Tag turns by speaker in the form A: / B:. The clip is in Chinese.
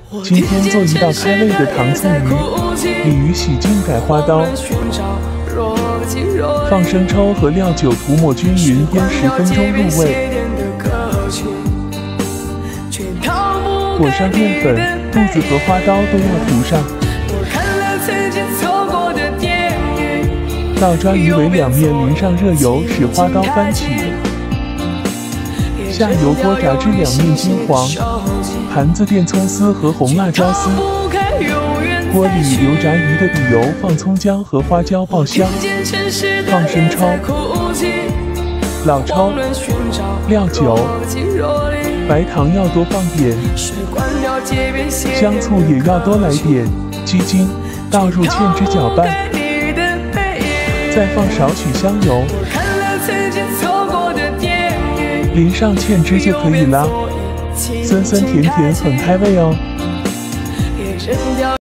A: 今天做一道开胃的糖醋鱼，鲤鱼洗净改花刀，放生抽和料酒涂抹均匀，腌10分钟入味。裹上面粉，肚子和花刀都要涂上。倒抓鱼尾两面淋上热油，使花刀翻起。下油锅炸至两面金黄，盘子垫葱丝和红辣椒丝。锅里留炸鱼的底油，放葱姜和花椒爆香，放生抽、老抽、料酒、白糖要多放点，香醋也要多来点，鸡精倒入芡汁搅拌，再放少许香油，淋上芡汁就可以啦，酸酸甜甜很开胃哦。